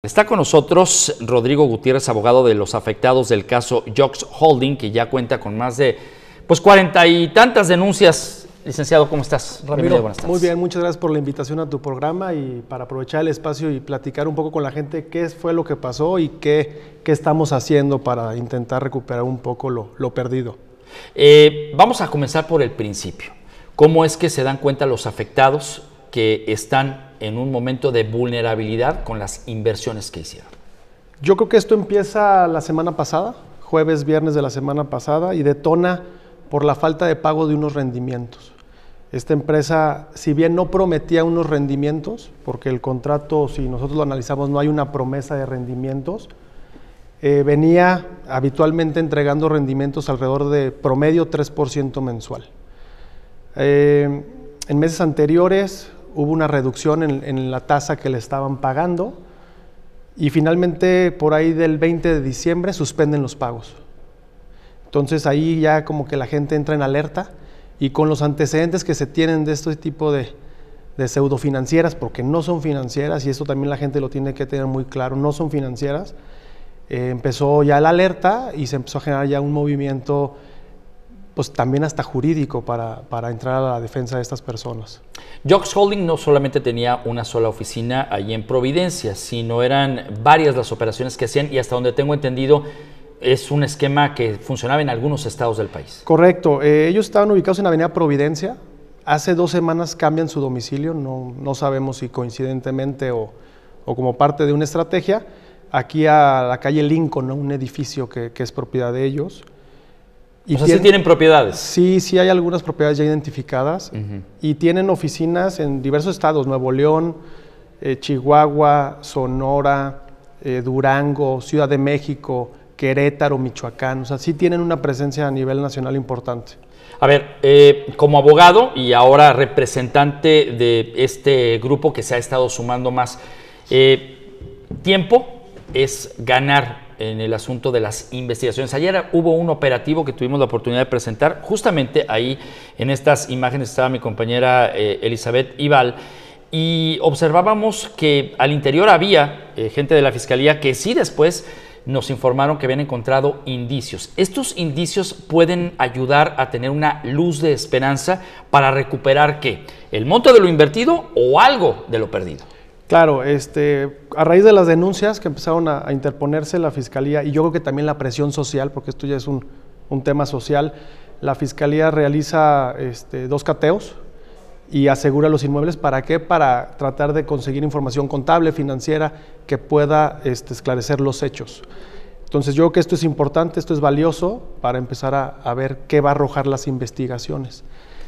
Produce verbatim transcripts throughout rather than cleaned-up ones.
Está con nosotros Rodrigo Gutiérrez, abogado de los afectados del caso Jux Holding, que ya cuenta con más de pues cuarenta y tantas denuncias. Licenciado, ¿cómo estás? Ramiro, muy bien, muchas gracias por la invitación a tu programa y para aprovechar el espacio y platicar un poco con la gente qué fue lo que pasó y qué, qué estamos haciendo para intentar recuperar un poco lo, lo perdido. Eh, vamos a comenzar por el principio. ¿Cómo es que se dan cuenta los afectados que están en un momento de vulnerabilidad con las inversiones que hicieron? Yo creo que esto empieza la semana pasada, jueves, viernes de la semana pasada, y detona por la falta de pago de unos rendimientos. Esta empresa, si bien no prometía unos rendimientos, porque el contrato, si nosotros lo analizamos, no hay una promesa de rendimientos, eh, venía habitualmente entregando rendimientos alrededor de promedio tres por ciento mensual. Eh, en meses anteriores hubo una reducción en, en la tasa que le estaban pagando y finalmente por ahí del veinte de diciembre suspenden los pagos. Entonces ahí ya como que la gente entra en alerta y con los antecedentes que se tienen de este tipo de, de pseudofinancieras, porque no son financieras y eso también la gente lo tiene que tener muy claro, no son financieras, eh, empezó ya la alerta y se empezó a generar ya un movimiento pues también hasta jurídico para, para entrar a la defensa de estas personas. Jux Holding no solamente tenía una sola oficina allí en Providencia, sino eran varias las operaciones que hacían y hasta donde tengo entendido es un esquema que funcionaba en algunos estados del país. Correcto, eh, ellos estaban ubicados en Avenida Providencia, hace dos semanas cambian su domicilio, no, no sabemos si coincidentemente o, o como parte de una estrategia, aquí a la calle Lincoln, ¿no? Un edificio que, que es propiedad de ellos. Y o sea, tienen, ¿sí tienen propiedades? Sí, sí hay algunas propiedades ya identificadas uh-huh. y tienen oficinas en diversos estados, Nuevo León, eh, Chihuahua, Sonora, eh, Durango, Ciudad de México, Querétaro, Michoacán, o sea, sí tienen una presencia a nivel nacional importante. A ver, eh, como abogado y ahora representante de este grupo que se ha estado sumando más, eh, tiempo es ganar en el asunto de las investigaciones. Ayer hubo un operativo que tuvimos la oportunidad de presentar, justamente ahí en estas imágenes estaba mi compañera eh, Elizabeth Ibal, y observábamos que al interior había eh, gente de la Fiscalía que sí después nos informaron que habían encontrado indicios. ¿Estos indicios pueden ayudar a tener una luz de esperanza para recuperar qué? ¿El monto de lo invertido o algo de lo perdido? Claro, este, a raíz de las denuncias que empezaron a, a interponerse la Fiscalía, y yo creo que también la presión social, porque esto ya es un, un tema social, la Fiscalía realiza este, dos cateos y asegura los inmuebles. ¿Para qué? Para tratar de conseguir información contable, financiera, que pueda este, esclarecer los hechos. Entonces yo creo que esto es importante, esto es valioso para empezar a, a ver qué va a arrojar las investigaciones.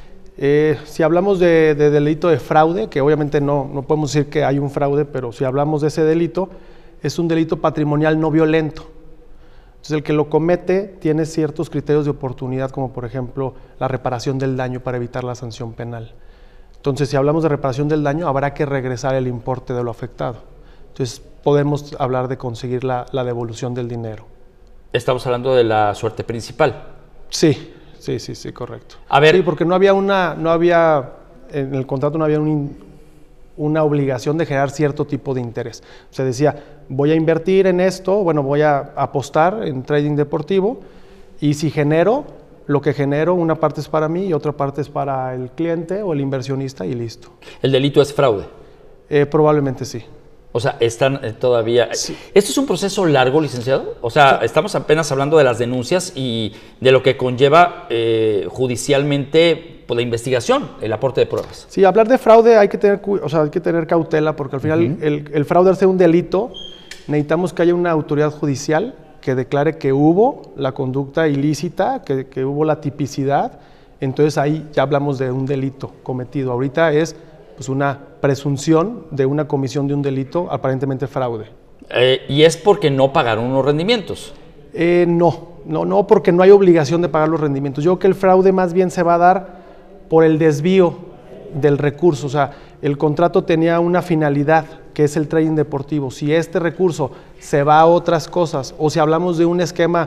Eh, si hablamos de, de delito de fraude, que obviamente no, no podemos decir que hay un fraude, pero si hablamos de ese delito, es un delito patrimonial no violento. Entonces el que lo comete tiene ciertos criterios de oportunidad, como por ejemplo la reparación del daño para evitar la sanción penal. Entonces si hablamos de reparación del daño, habrá que regresar el importe de lo afectado. Entonces podemos hablar de conseguir la, la devolución del dinero. Estamos hablando de la suerte principal. Sí. Sí, sí, sí, correcto. A ver, sí, porque no había una, no había, en el contrato no había un, una obligación de generar cierto tipo de interés. Se decía, voy a invertir en esto, bueno, voy a apostar en trading deportivo y si genero, lo que genero, una parte es para mí y otra parte es para el cliente o el inversionista y listo. ¿El delito es fraude? Eh, probablemente sí. O sea, están todavía... Sí. ¿Esto es un proceso largo, licenciado? O sea, sí. Estamos apenas hablando de las denuncias y de lo que conlleva eh, judicialmente pues, la investigación, el aporte de pruebas. Sí, hablar de fraude hay que tener, o sea, hay que tener cautela porque al final uh-huh. el, el fraude al ser un delito, necesitamos que haya una autoridad judicial que declare que hubo la conducta ilícita, que, que hubo la tipicidad, entonces ahí ya hablamos de un delito cometido. Ahorita es pues, una presunción de una comisión de un delito, aparentemente fraude. Eh, ¿Y es porque no pagaron unos rendimientos? Eh, no, no, no, porque no hay obligación de pagar los rendimientos. Yo creo que el fraude más bien se va a dar por el desvío del recurso. O sea, el contrato tenía una finalidad, que es el trading deportivo. Si este recurso se va a otras cosas, o si hablamos de un esquema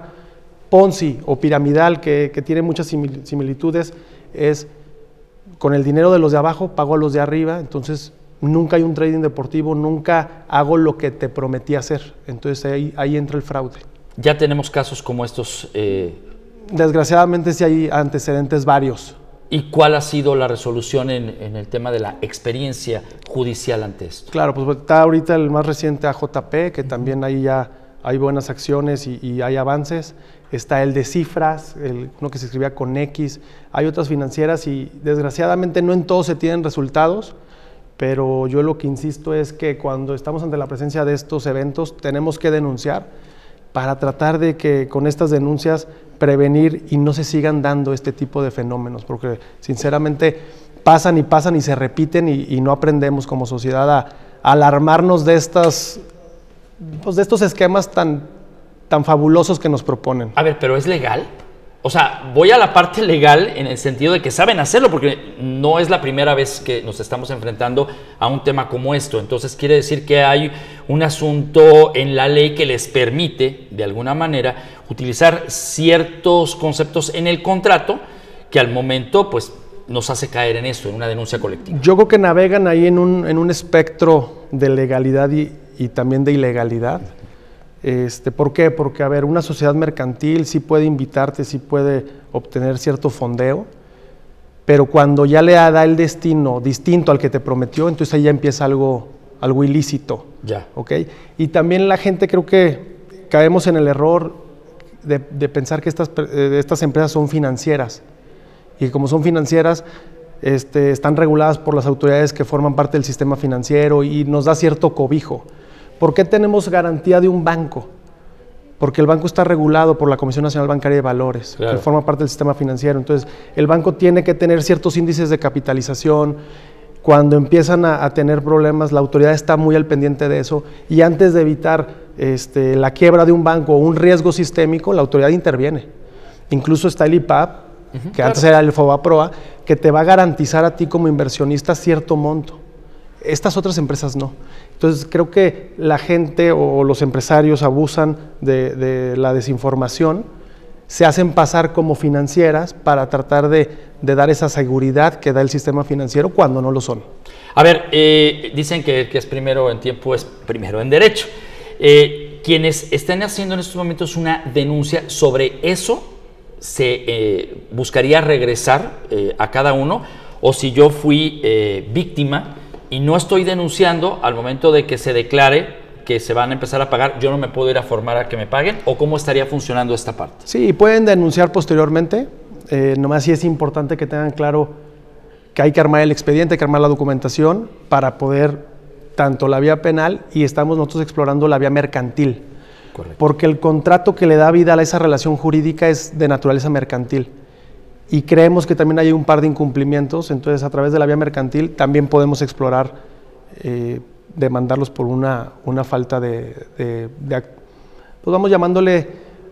Ponzi o piramidal que, que tiene muchas similitudes, es con el dinero de los de abajo pago a los de arriba, entonces nunca hay un trading deportivo, nunca hago lo que te prometí hacer. Entonces ahí, ahí entra el fraude. Ya tenemos casos como estos. Eh... Desgraciadamente sí hay antecedentes varios. ¿Y cuál ha sido la resolución en, en el tema de la experiencia judicial ante esto? Claro, pues está ahorita el más reciente A J P, que también ahí ya hay buenas acciones y, y hay avances. Está el de Cifras, el, uno que se escribía con X. Hay otras financieras y desgraciadamente no en todos se tienen resultados, pero yo lo que insisto es que cuando estamos ante la presencia de estos eventos tenemos que denunciar para tratar de que con estas denuncias prevenir y no se sigan dando este tipo de fenómenos, porque sinceramente pasan y pasan y se repiten y, y no aprendemos como sociedad a, a alarmarnos de, estas, pues de estos esquemas tan, tan fabulosos que nos proponen. A ver, ¿pero es legal? O sea, voy a la parte legal en el sentido de que saben hacerlo, porque no es la primera vez que nos estamos enfrentando a un tema como esto. Entonces quiere decir que hay un asunto en la ley que les permite, de alguna manera, utilizar ciertos conceptos en el contrato que al momento, pues, nos hace caer en esto, en una denuncia colectiva. Yo creo que navegan ahí en un, en un espectro de legalidad y, y también de ilegalidad. Este, ¿Por qué? Porque, a ver, una sociedad mercantil sí puede invitarte, sí puede obtener cierto fondeo, pero cuando ya le da el destino distinto al que te prometió, entonces ahí ya empieza algo, algo ilícito. Ya. ¿Ok? Y también la gente, creo que caemos en el error de, de pensar que estas, eh, estas empresas son financieras, y como son financieras, este, están reguladas por las autoridades que forman parte del sistema financiero y nos da cierto cobijo. ¿Por qué tenemos garantía de un banco? Porque el banco está regulado por la Comisión Nacional Bancaria de Valores, claro, que forma parte del sistema financiero. Entonces, el banco tiene que tener ciertos índices de capitalización. Cuando empiezan a, a tener problemas, la autoridad está muy al pendiente de eso. Y antes de evitar este, la quiebra de un banco o un riesgo sistémico, la autoridad interviene. Incluso está el I P A P, uh-huh, que claro, antes era el FOBAPROA, que te va a garantizar a ti como inversionista cierto monto. Estas otras empresas no. Entonces creo que la gente o los empresarios abusan de, de la desinformación, se hacen pasar como financieras para tratar de, de dar esa seguridad que da el sistema financiero cuando no lo son. A ver, eh, dicen que, que es primero en tiempo, es primero en derecho. Eh, quienes estén haciendo en estos momentos una denuncia sobre eso, ¿se eh, buscaría regresar eh, a cada uno? O si yo fui eh, víctima y no estoy denunciando, al momento de que se declare que se van a empezar a pagar, ¿yo no me puedo ir a formar a que me paguen? ¿O cómo estaría funcionando esta parte? Sí, pueden denunciar posteriormente. Eh, nomás sí es importante que tengan claro que hay que armar el expediente, hay que armar la documentación para poder, tanto la vía penal y estamos nosotros explorando la vía mercantil. Correcto. Porque el contrato que le da vida a esa relación jurídica es de naturaleza mercantil. Y creemos que también hay un par de incumplimientos, entonces a través de la vía mercantil también podemos explorar eh, demandarlos por una, una falta de, de, de, pues vamos llamándole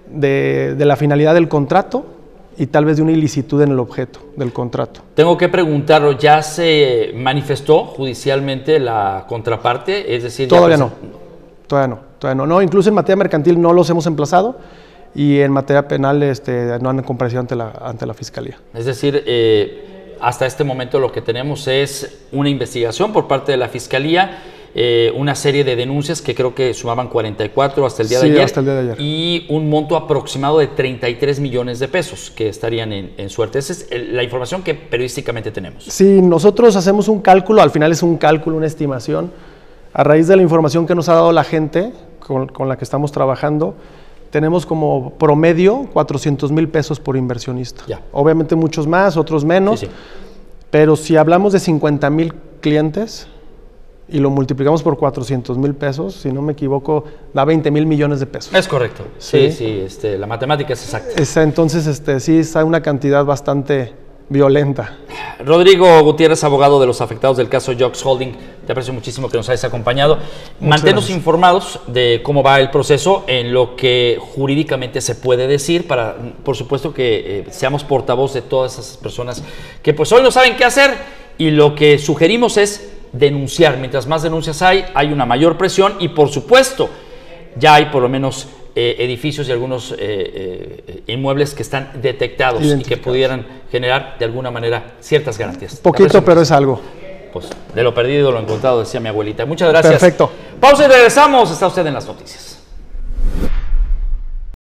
de, de la finalidad del contrato y tal vez de una ilicitud en el objeto del contrato. Tengo que preguntarlo, ¿ya se manifestó judicialmente la contraparte? Es decir, todavía no, todavía no, todavía no, no, incluso en materia mercantil no los hemos emplazado. Y en materia penal este, no han comparecido ante la, ante la Fiscalía. Es decir, eh, hasta este momento lo que tenemos es una investigación por parte de la Fiscalía, eh, una serie de denuncias que creo que sumaban cuarenta y cuatro hasta el día sí, de ayer, hasta el día de ayer, y un monto aproximado de treinta y tres millones de pesos que estarían en, en suerte. Esa es la información que periodísticamente tenemos. Sí, nosotros hacemos un cálculo, al final es un cálculo, una estimación, a raíz de la información que nos ha dado la gente con, con la que estamos trabajando. Tenemos como promedio cuatrocientos mil pesos por inversionista. Ya. Obviamente muchos más, otros menos, sí, sí. Pero si hablamos de cincuenta mil clientes y lo multiplicamos por cuatrocientos mil pesos, si no me equivoco, da veinte mil millones de pesos. Es correcto. Sí, sí, sí este, la matemática es exacta. Es, entonces, este, sí, es una cantidad bastante violenta. Rodrigo Gutiérrez, abogado de los afectados del caso Jux Holding, te aprecio muchísimo que nos hayas acompañado. Manténnos informados de cómo va el proceso en lo que jurídicamente se puede decir para, por supuesto, que eh, seamos portavoz de todas esas personas que pues hoy no saben qué hacer, y lo que sugerimos es denunciar. Mientras más denuncias hay, hay una mayor presión y, por supuesto, ya hay por lo menos Eh, edificios y algunos eh, eh, inmuebles que están detectados y que pudieran generar de alguna manera ciertas garantías. Poquito, pero es algo. pues de lo perdido lo encontrado, decía mi abuelita. Muchas gracias. Perfecto. Pausa y regresamos. Está usted en las noticias.